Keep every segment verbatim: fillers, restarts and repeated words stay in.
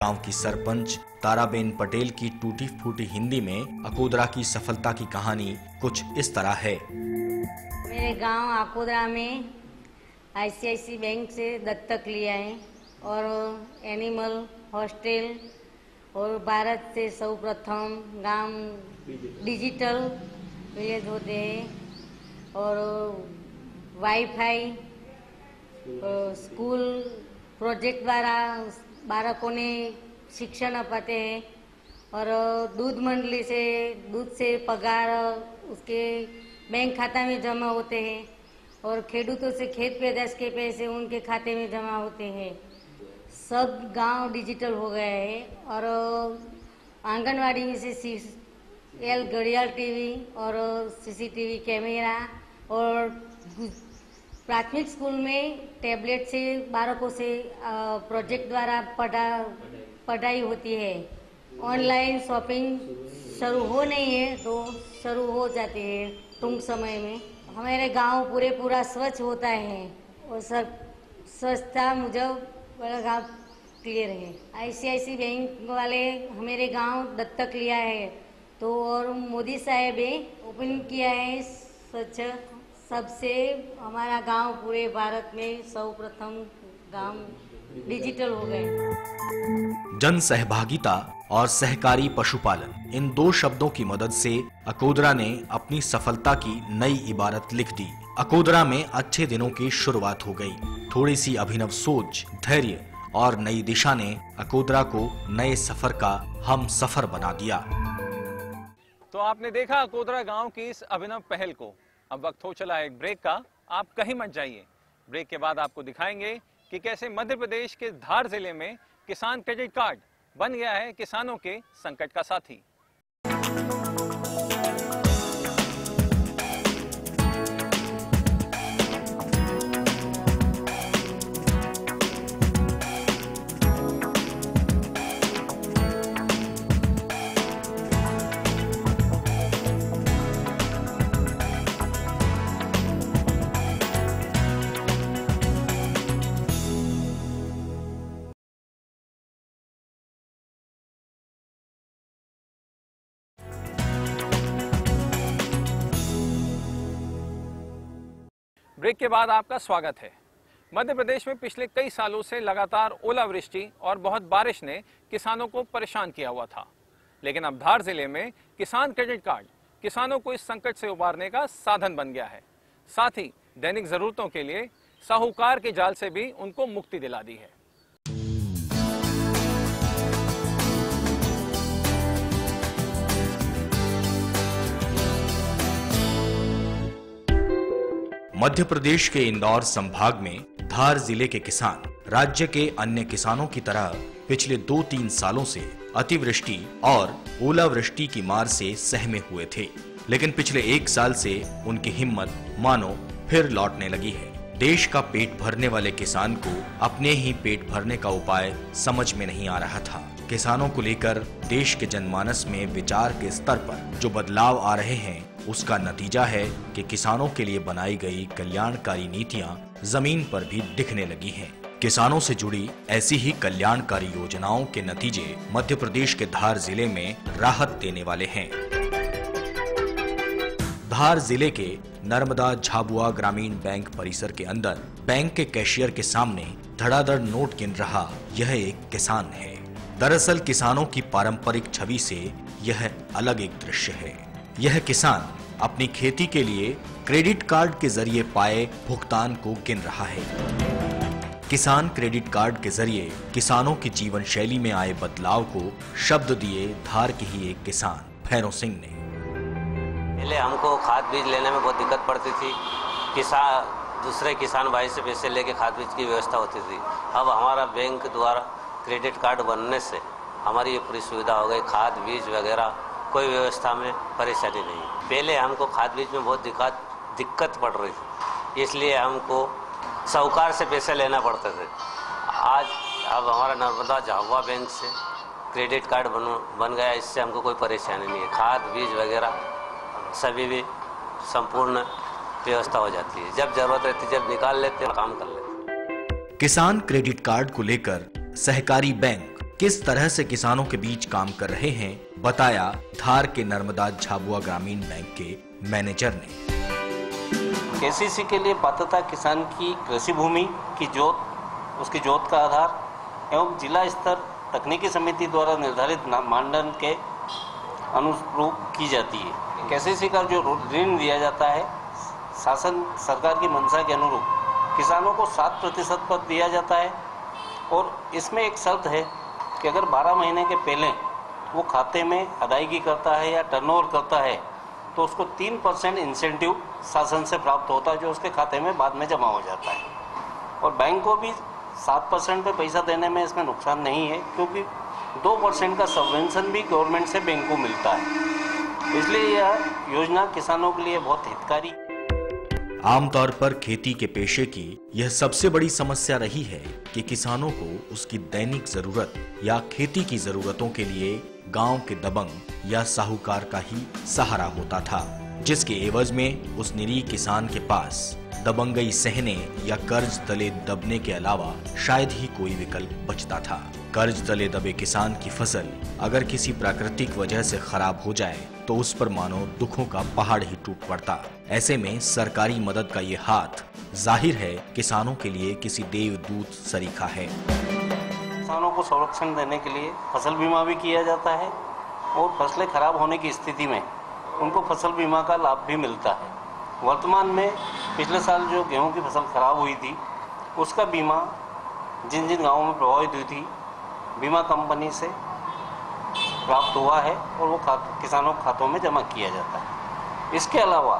गांव की सरपंच ताराबेन पटेल की टूटी फूटी हिंदी में अकोदरा की सफलता की कहानी कुछ इस तरह है। मेरे गांव अकोदरा में आई सी आई सी आई बैंक से दत्तक लिया है और एनिमल हॉस्टल और भारत से सर्वप्रथम गांव डिजिटल विलेज होते हैं और वाईफाई स्कूल प्रोजेक्ट द्वारा बालकों ने शिक्षण अपाते हैं और दूध मंडली से दूध से पगार उसके बैंक खाता में जमा होते हैं और खेडूतों से खेत पैदाश के पैसे उनके खाते में जमा होते हैं। सब गांव डिजिटल हो गया है और आंगनवाड़ी में से सी एल घड़ियाल टीवी और सीसीटीवी कैमरा और प्राथमिक स्कूल में टैबलेट से बालकों से प्रोजेक्ट द्वारा पढ़ा पढ़ाई होती है। ऑनलाइन शॉपिंग शुरू हो नहीं है तो शुरू हो जाती है टूंक समय में। हमारे गांव पूरे पूरा स्वच्छ होता है और सब स्वच्छता मुझे बड़ा गाँव क्लियर है। आई सी आई सी आई बैंक वाले हमारे गांव दत्तक लिया है तो और मोदी साहब ने ओपन किया है स्वच्छ सबसे हमारा गांव पूरे भारत में सर्वप्रथम गांव डिजिटल हो गए। जन सहभागिता और सहकारी पशुपालन इन दो शब्दों की मदद से अकोदरा ने अपनी सफलता की नई इबारत लिख दी। अकोदरा में अच्छे दिनों की शुरुआत हो गई। थोड़ी सी अभिनव सोच, धैर्य और नई दिशा ने अकोदरा को नए सफर का हम सफर बना दिया। तो आपने देखा अकोदरा गांव की इस अभिनव पहल को। अब वक्त हो चला है एक ब्रेक का, आप कहीं मत जाइए। ब्रेक के बाद आपको दिखाएंगे कि कैसे मध्य प्रदेश के धार जिले में किसान क्रेडिट कार्ड बन गया है किसानों के संकट का साथी। ब्रेक के बाद आपका स्वागत है। मध्य प्रदेश में पिछले कई सालों से लगातार ओलावृष्टि और बहुत बारिश ने किसानों को परेशान किया हुआ था, लेकिन अब धार जिले में किसान क्रेडिट कार्ड किसानों को इस संकट से उबारने का साधन बन गया है। साथ ही दैनिक जरूरतों के लिए साहूकार के जाल से भी उनको मुक्ति दिला दी है। मध्य प्रदेश के इंदौर संभाग में धार जिले के किसान राज्य के अन्य किसानों की तरह पिछले दो तीन सालों से अतिवृष्टि और ओलावृष्टि की मार से सहमे हुए थे, लेकिन पिछले एक साल से उनकी हिम्मत मानो फिर लौटने लगी है। देश का पेट भरने वाले किसान को अपने ही पेट भरने का उपाय समझ में नहीं आ रहा था। किसानों को लेकर देश के जनमानस में विचार के स्तर पर जो बदलाव आ रहे हैं, उसका नतीजा है कि किसानों के लिए बनाई गई कल्याणकारी नीतियां जमीन पर भी दिखने लगी हैं। किसानों से जुड़ी ऐसी ही कल्याणकारी योजनाओं के नतीजे मध्य प्रदेश के धार जिले में राहत देने वाले हैं। धार जिले के नर्मदा झाबुआ ग्रामीण बैंक परिसर के अंदर बैंक के कैशियर के सामने धड़ाधड़ नोट गिन रहा यह एक किसान है। दरअसल किसानों की पारंपरिक छवि से यह अलग एक दृश्य है। यह किसान अपनी खेती के लिए क्रेडिट कार्ड के जरिए पाए भुगतान को गिन रहा है। किसान क्रेडिट कार्ड के जरिए किसानों की जीवन शैली में आए बदलाव को शब्द दिए धार के ही एक किसान भैरव सिंह ने। पहले हमको खाद बीज लेने में बहुत दिक्कत पड़ती थी। किसान दूसरे किसान भाई से पैसे लेके खाद बीज की व्यवस्था होती थी। अब हमारा बैंक द्वारा क्रेडिट कार्ड बनने से हमारी ये पूरी सुविधा हो गई। खाद बीज वगैरह कोई व्यवस्था में परेशानी नहीं। पहले हमको खाद बीज में बहुत दिक्कत दिक्कत पड़ रही थी, इसलिए हमको साहूकार से पैसे लेना पड़ते थे। आज अब हमारा नर्मदा झाबुआ बैंक से क्रेडिट कार्ड बन बन गया, इससे हमको कोई परेशानी नहीं है। खाद बीज वगैरह सभी भी संपूर्ण व्यवस्था हो जाती है। जब जरूरत रहती जब निकाल लेते हैं, काम कर लेते हैं। किसान क्रेडिट कार्ड को लेकर सहकारी बैंक किस तरह से किसानों के बीच काम कर रहे हैं, बताया धार के नर्मदा झाबुआ ग्रामीण बैंक के मैनेजर ने। केसीसी के लिए पात्रता किसान की कृषि भूमि की जोत, उसकी जोत का आधार एवं जिला स्तर तकनीकी समिति द्वारा निर्धारित मानदंड के अनुरूप की जाती है। केसीसी का जो ऋण दिया जाता है शासन सरकार की मंशा के अनुरूप किसानों को सात प्रतिशत पर दिया जाता है और इसमें एक शर्त है कि अगर बारह महीने के पहले वो खाते में अदायगी करता है या टर्नओवर करता है तो उसको तीन परसेंट इंसेंटिव शासन से प्राप्त होता है जो उसके खाते में बाद में जमा हो जाता है। और बैंक को भी सात परसेंट पे पैसा देने में इसमें नुकसान नहीं है क्योंकि दो परसेंट का सबवेंशन भी गवर्नमेंट से बैंक को मिलता है। इसलिए यह योजना किसानों के लिए बहुत हितकारी। आमतौर पर खेती के पेशे की यह सबसे बड़ी समस्या रही है कि किसानों को उसकी दैनिक जरूरत या खेती की जरूरतों के लिए गांव के दबंग या साहूकार का ही सहारा होता था, जिसके एवज में उस निरीह किसान के पास दबंगई सहने या कर्ज तले दबने के अलावा शायद ही कोई विकल्प बचता था। कर्ज तले दबे किसान की फसल अगर किसी प्राकृतिक वजह से खराब हो जाए तो उस पर मानो दुखों का पहाड़ ही टूट पड़ता। ऐसे में सरकारी मदद का ये हाथ जाहिर है किसानों के लिए किसी देवदूत सरीखा है। किसानों को संरक्षण देने के लिए फसल बीमा भी किया जाता है और फसलें खराब होने की स्थिति में उनको फसल बीमा का लाभ भी मिलता है। वर्तमान में पिछले साल जो गेहूं की फसल खराब हुई थी उसका बीमा जिन जिन गांवों में प्रभावित हुई थी बीमा कंपनी से प्राप्त हुआ है और वो खात, किसानों के खातों में जमा किया जाता है। इसके अलावा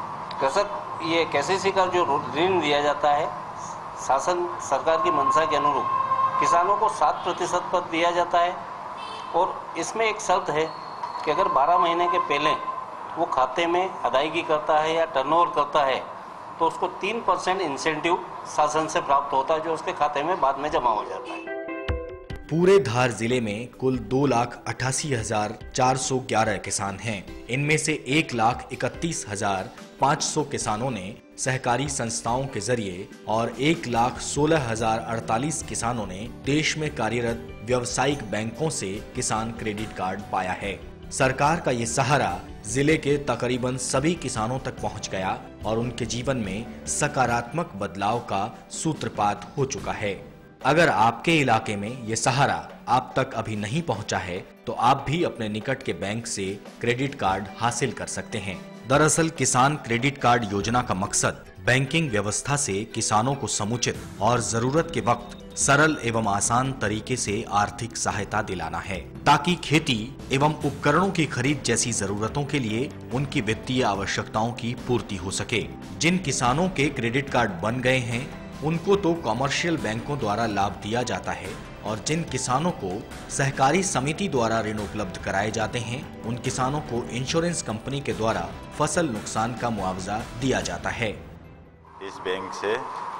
कृषक ये केसीसी का जो ऋण दिया जाता है शासन सरकार की मंशा के अनुरूप किसानों को सात प्रतिशत पर दिया जाता है और इसमें एक शर्त है कि अगर बारह महीने के पहले वो खाते में अदायगी करता है या टर्नओवर करता है तो उसको तीन परसेंट इंसेंटिव शासन से प्राप्त होता है जो उसके खाते में बाद में जमा हो जाता है। पूरे धार जिले में कुल दो लाख अट्ठासी हजार चार सौ ग्यारह किसान हैं। इनमें से एक लाख इकतीस हजार पाँच सौ किसानों ने सहकारी संस्थाओं के जरिए और एक लाख सोलह हजार अड़तालीस किसानों ने देश में कार्यरत व्यावसायिक बैंकों से किसान क्रेडिट कार्ड पाया है। सरकार का ये सहारा जिले के तकरीबन सभी किसानों तक पहुंच गया और उनके जीवन में सकारात्मक बदलाव का सूत्रपात हो चुका है। अगर आपके इलाके में ये सहारा आप तक अभी नहीं पहुंचा है तो आप भी अपने निकट के बैंक से क्रेडिट कार्ड हासिल कर सकते हैं। दरअसल किसान क्रेडिट कार्ड योजना का मकसद बैंकिंग व्यवस्था से किसानों को समुचित और जरूरत के वक्त सरल एवं आसान तरीके से आर्थिक सहायता दिलाना है ताकि खेती एवं उपकरणों की खरीद जैसी जरूरतों के लिए उनकी वित्तीय आवश्यकताओं की पूर्ति हो सके। जिन किसानों के क्रेडिट कार्ड बन गए हैं उनको तो कॉमर्शियल बैंकों द्वारा लाभ दिया जाता है और जिन किसानों को सहकारी समिति द्वारा ऋण उपलब्ध कराए जाते हैं उन किसानों को इंश्योरेंस कंपनी के द्वारा फसल नुकसान का मुआवजा दिया जाता है। इस बैंक से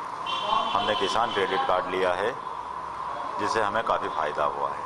हमने किसान क्रेडिट कार्ड लिया है जिससे हमें काफ़ी फायदा हुआ है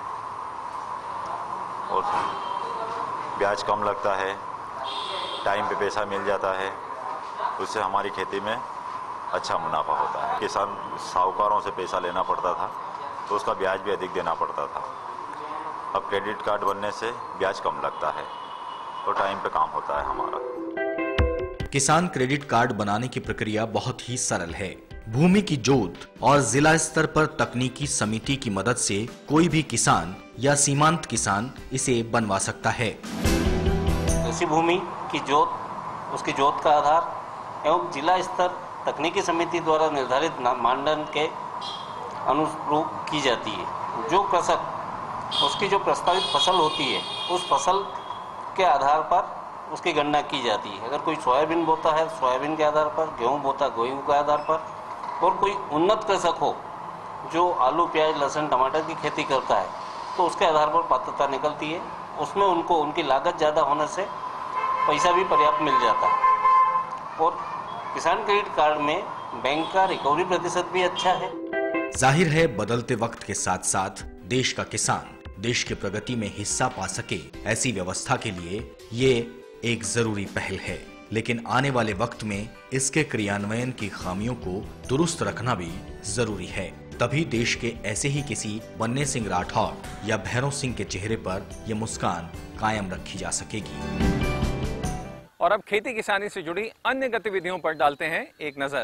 और ब्याज कम लगता है, टाइम पे पैसा मिल जाता है, उससे हमारी खेती में अच्छा मुनाफा होता है। किसान साहूकारों से पैसा लेना पड़ता था तो उसका ब्याज भी अधिक देना पड़ता था। अब क्रेडिट कार्ड बनने से ब्याज कम लगता है तो टाइम पे काम होता है हमारा। किसान क्रेडिट कार्ड बनाने की प्रक्रिया बहुत ही सरल है। भूमि की जोत और जिला स्तर पर तकनीकी समिति की मदद से कोई भी किसान या सीमांत किसान इसे बनवा सकता है। कृषि भूमि की जोत, उसकी जोत का आधार एवं जिला स्तर तकनीकी समिति द्वारा निर्धारित मानदंड के अनुरूप की जाती है। जो कृषक उसकी जो प्रस्तावित फसल होती है उस फसल के आधार पर उसकी गणना की जाती है। अगर कोई सोयाबीन बोता है सोयाबीन के आधार पर, गेहूं बोता गेहूं के आधार पर, और कोई उन्नत कृषक हो जो आलू प्याज लहसुन टमाटर की खेती करता है तो उसके आधार पर पात्रता निकलती है। उसमें उनको उनकी लागत ज़्यादा होने से पैसा भी पर्याप्त मिल जाता है और किसान क्रेडिट कार्ड में बैंक का रिकवरी प्रतिशत भी अच्छा है। जाहिर है बदलते वक्त के साथ साथ देश का किसान देश की प्रगति में हिस्सा पा सके ऐसी व्यवस्था के लिए ये एक जरूरी पहल है, लेकिन आने वाले वक्त में इसके क्रियान्वयन की खामियों को दुरुस्त रखना भी जरूरी है। तभी देश के ऐसे ही किसी बन्ने सिंह राठौर या भैरव सिंह के चेहरे पर यह मुस्कान कायम रखी जा सकेगी। और अब खेती किसानी से जुड़ी अन्य गतिविधियों पर डालते हैं एक नजर।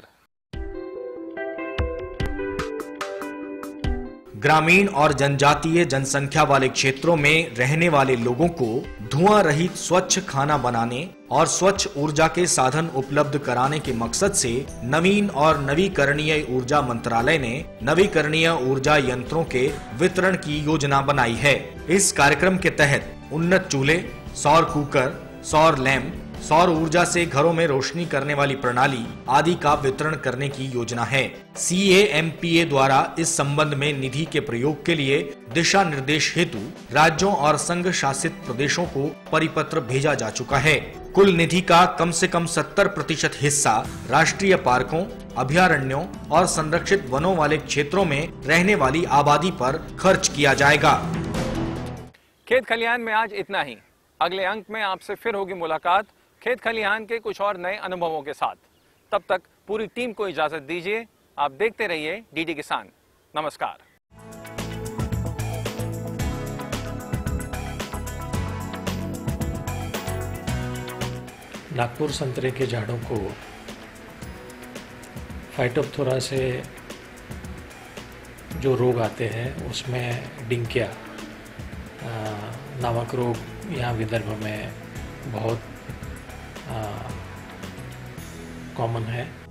ग्रामीण और जनजातीय जनसंख्या वाले क्षेत्रों में रहने वाले लोगों को धुआं रहित स्वच्छ खाना बनाने और स्वच्छ ऊर्जा के साधन उपलब्ध कराने के मकसद से नवीन और नवीकरणीय ऊर्जा मंत्रालय ने नवीकरणीय ऊर्जा यंत्रों के वितरण की योजना बनाई है। इस कार्यक्रम के तहत उन्नत चूल्हे, सौर कुकर, सौर लैंप, सौर ऊर्जा से घरों में रोशनी करने वाली प्रणाली आदि का वितरण करने की योजना है। सी ए एम पी ए द्वारा इस संबंध में निधि के प्रयोग के लिए दिशा निर्देश हेतु राज्यों और संघ शासित प्रदेशों को परिपत्र भेजा जा चुका है। कुल निधि का कम से कम सत्तर प्रतिशत हिस्सा राष्ट्रीय पार्कों, अभयारण्यों और संरक्षित वनों वाले क्षेत्रों में रहने वाली आबादी पर खर्च किया जाएगा। खेत खलिहान में आज इतना ही। अगले अंक में आपसे फिर होगी मुलाकात खेत खलिहान के कुछ और नए अनुभवों के साथ। तब तक पूरी टीम को इजाजत दीजिए। आप देखते रहिए डीडी किसान। नमस्कार। नागपुर संतरे के झाड़ों को फाइटोप्थोरा से जो रोग आते हैं उसमें डिंकिया नामक रोग यहाँ विदर्भ में बहुत कॉमन है।